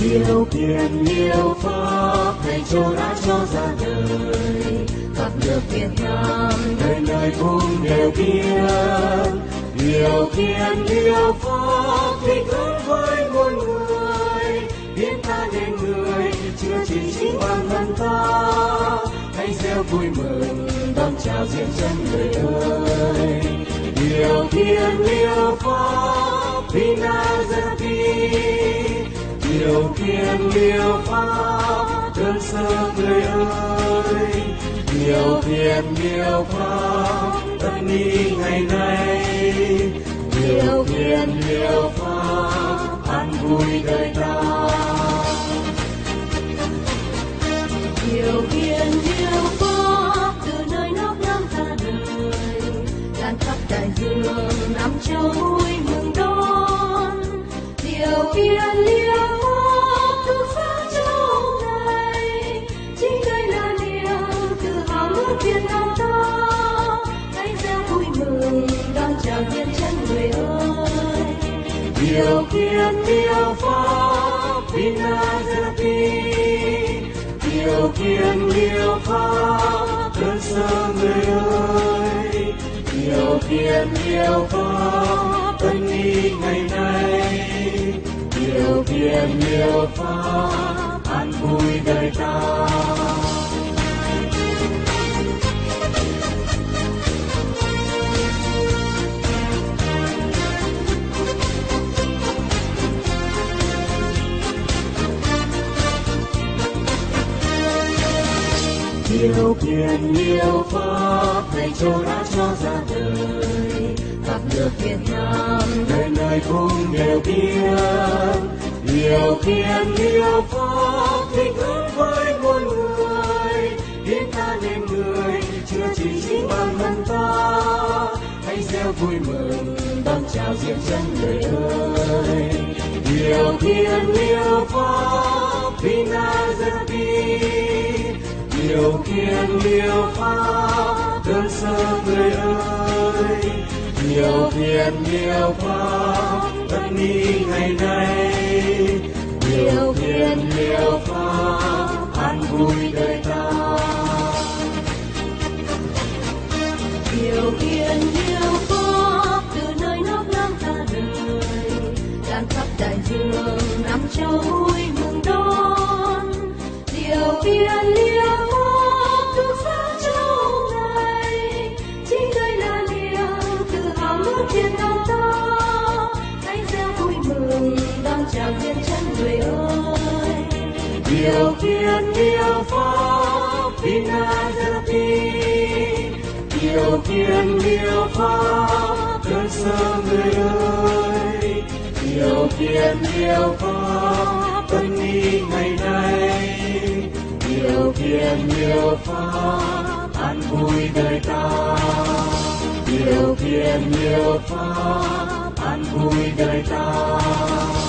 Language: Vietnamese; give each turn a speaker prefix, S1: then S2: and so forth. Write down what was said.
S1: Điều kiện nhiều pháp thầy Chúa đã cho ra đời, khắp nước Việt Nam nơi nơi cũng đều biết. Điều kiện nhiều pháp thích ứng với muôn người, biến ta nên người chưa chỉ chính bản thân ta. Hãy gieo vui mừng đón chào diện chân người ơi. Điều kiện nhiều pháp vì Nazareth, điều kiện nhiều pháp đơn sơ người ơi. Điều kiện nhiều pháp tất ni ngày nay, điều kiện nhiều pháp an vui đời ta. Điều kiện nhiều pháp từ nơi nóc năm ra đời, lan khắp đại dương năm châu vui mừng đón. Điều kiện nhiều pháp từ sáng châu này, chính đây là niềm tự hào nước Việt Nam ta. Hãy gieo vui mừng đón chào Thiên chân người ơi. Điều kiện nhiều pháp vì Nazareth, điều kiện nhiều pháp đơn sơ người ơi. Điều kiện nhiều pháp tân y ngày nay, điều kiện nhiều pháp an vui đời ta. Điều kiện nhiều pháp thầy Chúa đã cho ra đời, khắp nước Việt Nam nơi nơi cũng đều biết. Điều kiện nhiều pháp thích ứng với muôn người, biến ta nên người chưa chỉ chính bản thân ta. Hãy gieo vui mừng đón chào diện chân người ơi. Điều kiện nhiều pháp vì Nazareth, điều kiện nhiều pháp đơn sơ người ơi. Điều kiện nhiều pháp tất ni ngày nay, điều kiện nhiều pháp an vui đời ta. Điều kiện nhiều pháp từ nơi nóc năm ra đời, lan khắp đại dương năm châu vui mừng đón. Điều kiện nhiều pháp từ sáng châu này, chính đây là niềm tự hào nước Việt Nam ta. Hãy gieo vui mừng đón chào Thiên chân người ơi. Điều kiện nhiều pháp vì Nazareth, điều kiện nhiều pháp đơn sơ người ơi. Điều kiện nhiều pháp tân y ngày nay, điều kiện nhiều pháp an vui đời ta. Điều kiện nhiều pháp an vui đời ta.